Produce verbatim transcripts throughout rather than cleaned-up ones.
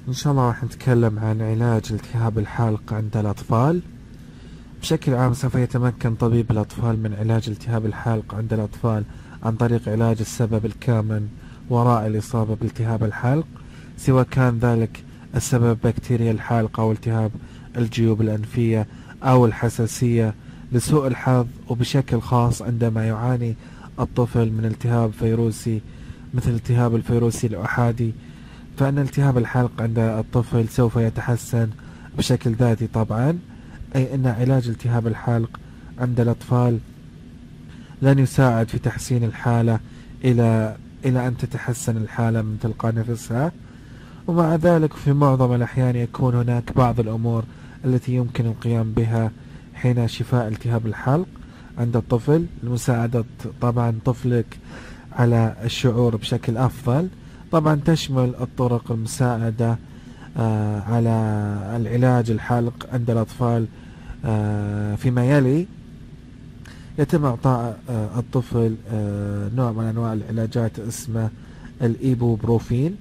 إن شاء الله راح نتكلم عن علاج التهاب الحلق عند الأطفال. بشكل عام سوف يتمكن طبيب الأطفال من علاج التهاب الحلق عند الأطفال عن طريق علاج السبب الكامن وراء الإصابة بالتهاب الحلق، سواء كان ذلك السبب بكتيريا الحلق أو التهاب الجيوب الأنفية أو الحساسية. لسوء الحظ وبشكل خاص عندما يعاني الطفل من التهاب فيروسي مثل التهاب الفيروسي الأحادي، فإن التهاب الحلق عند الطفل سوف يتحسن بشكل ذاتي طبعا، أي أن علاج التهاب الحلق عند الأطفال لن يساعد في تحسين الحالة إلى إلى أن تتحسن الحالة من تلقاء نفسها. ومع ذلك في معظم الأحيان يكون هناك بعض الأمور التي يمكن القيام بها حين شفاء التهاب الحلق عند الطفل لمساعدة طبعا طفلك على الشعور بشكل أفضل. طبعا تشمل الطرق المساعدة آه على العلاج الحلق عند الأطفال آه فيما يلي: يتم إعطاء آه الطفل آه نوع من أنواع العلاجات اسمه الإيبوبروفين،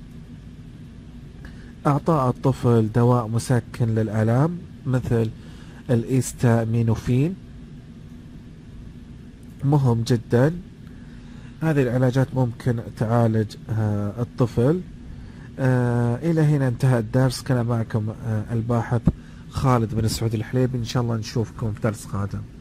إعطاء الطفل دواء مسكن للآلام مثل الإيستامينوفين مهم جدا. هذه العلاجات ممكن تعالج آه الطفل. آه إلى هنا انتهى الدرس. كان معكم آه الباحث خالد بن سعود الحليبي. إن شاء الله نشوفكم في درس قادم.